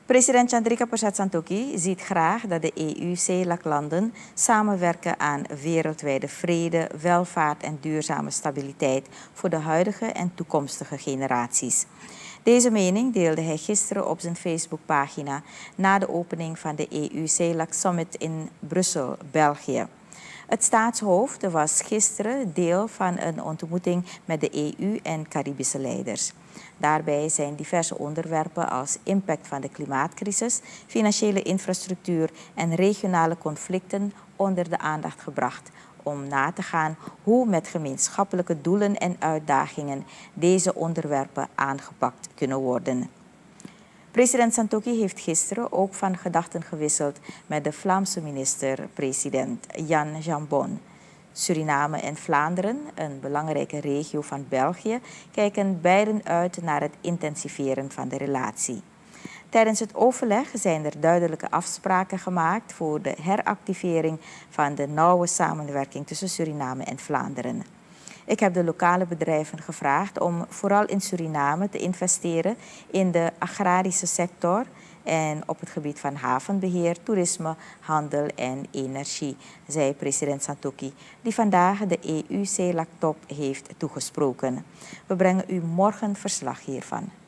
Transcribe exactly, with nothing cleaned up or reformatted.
President Chandrika Persat Santokhi ziet graag dat de E U-C E L A C-landen samenwerken aan wereldwijde vrede, welvaart en duurzame stabiliteit voor de huidige en toekomstige generaties. Deze mening deelde hij gisteren op zijn Facebookpagina na de opening van de E U-C E L A C Summit in Brussel, België. Het staatshoofd was gisteren deel van een ontmoeting met de E U en Caribische leiders. Daarbij zijn diverse onderwerpen als impact van de klimaatcrisis, financiële infrastructuur en regionale conflicten onder de aandacht gebracht, om na te gaan hoe met gemeenschappelijke doelen en uitdagingen deze onderwerpen aangepakt kunnen worden. President Santokhi heeft gisteren ook van gedachten gewisseld met de Vlaamse minister-president Jan Jambon. Suriname en Vlaanderen, een belangrijke regio van België, kijken beiden uit naar het intensiveren van de relatie. Tijdens het overleg zijn er duidelijke afspraken gemaakt voor de heractivering van de nauwe samenwerking tussen Suriname en Vlaanderen. Ik heb de lokale bedrijven gevraagd om vooral in Suriname te investeren in de agrarische sector en op het gebied van havenbeheer, toerisme, handel en energie, zei president Santokhi, die vandaag de E U-C E L A C-top heeft toegesproken. We brengen u morgen verslag hiervan.